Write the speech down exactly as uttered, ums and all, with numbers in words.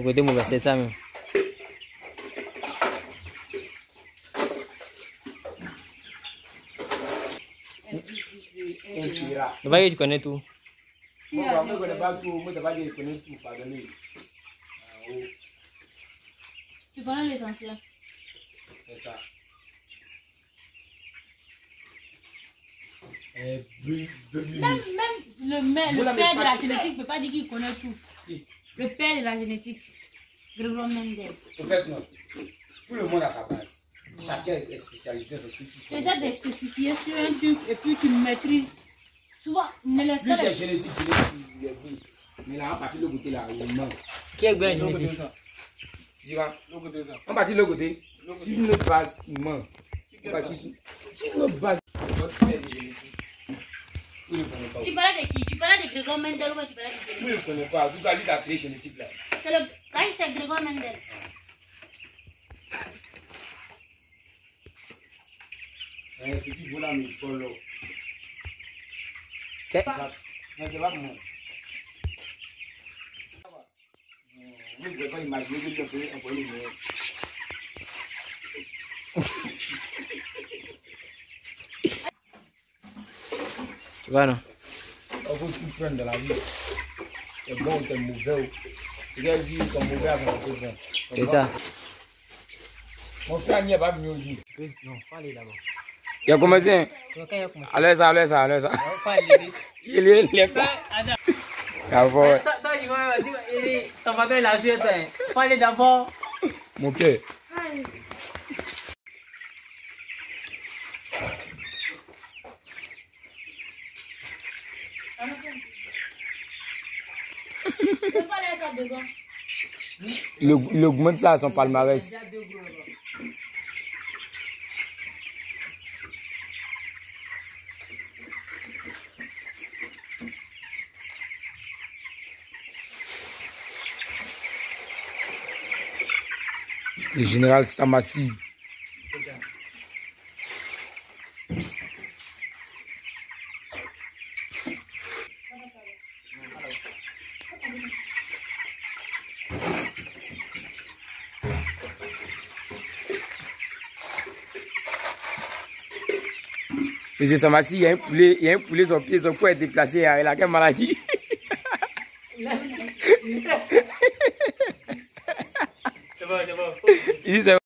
côté mauvais, c'est ça même. Le bail, tu connais tout. Moi, je ne connais pas tout. Moi, je ne connais tout. Pardonnez. Tu connais l'essentiel. C'est ça. Euh, même, même le, mère, le père de la génétique ne peut pas dire qu'il connaît tout. Qui? Le père de la génétique, Grégoire Mendel. En fait, non. Tout le monde a sa base. Chacun est spécialisé sur tout. Tu essaies de spécifier sur un truc et puis tu maîtrises. Souvent, ne laisse pas. Lui, c'est génétique, génétique. Mais là, on partit de l'autre côté, là, il manque. Qui est bien génétique? Tu diras, on partit de l'autre côté. Si notre base, il manque. On partit sur notre base. Votre père est génétique. Tu parlais de qui? Tu parlais de Grégoire Mendel ou tu parlais de qui? Moi, je ne connais pas. Tout à lui, la clé génétique là. C'est le. Là, c'est Grégoire Mendel. Un petit volant, mais il faut l'eau. C'est Mais c'est pas pour moi. Vous ne pouvez pas imaginer que je peux envoyer le meilleur. Tu vois, non? Il faut tout prendre dans la vie. C'est bon, c'est mauvais. Les vies sont mauvais avant que c'est bon. C'est ça. Mon frère n'y est pas venu aujourd'hui. Non, faut aller d'abord. Il a commencé. Allez ça, allez ça, allez ça. Il est, il est pas. D'abord. Ton papa il a joué. Faut aller d'abord. Mon cœur. Il augmente ça à son palmarès. Le général Samassi. Monsieur Samassi, il y a un poulet, il y a un poulet, son pied, son cou est déplacé, il a quelle maladie? C'est bon, c'est bon. Il dit